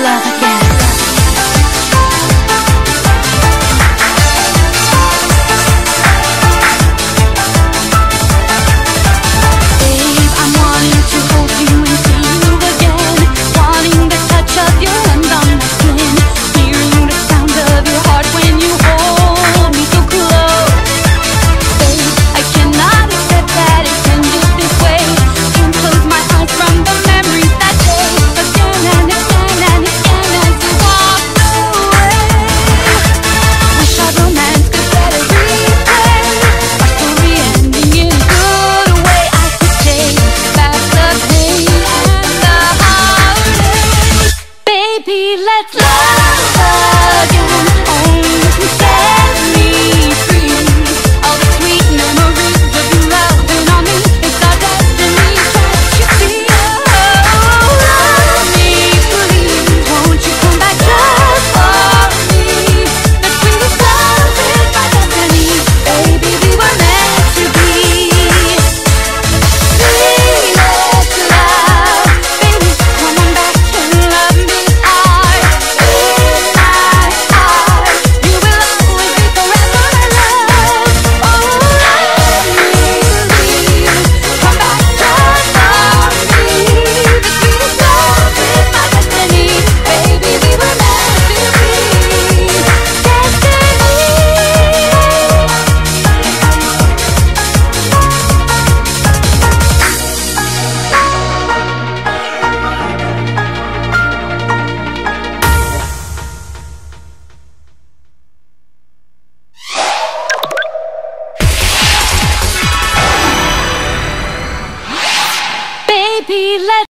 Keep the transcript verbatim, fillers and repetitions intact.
love again. Babe, I'm wanting to hold you and see you again, wanting the touch of your hand on my skin, hearing the sound of your heart when you hold me so close. Babe, I cannot accept that it's ended this way. Can't close my eyes from the memories that day, again and again and again as you walk away. Wish our romance could get a replay, our story ending in a good way. I could take back the pain and the heartache. Baby, let's love again. Only you can set me free. All the sweet memories of you loving on me, it's our destiny. Can't you see? Oh, love me, please. Won't you come back just for me? The sweetest love is my destiny. Baby, we were meant to be. Sweetest love, baby, come on back and love me hard. In my heart, you will always be forever my love. Oh, love me, please. Come back just for me. The sweetest love is my destiny. Baby, we were meant to be. Destiny. Baby, let's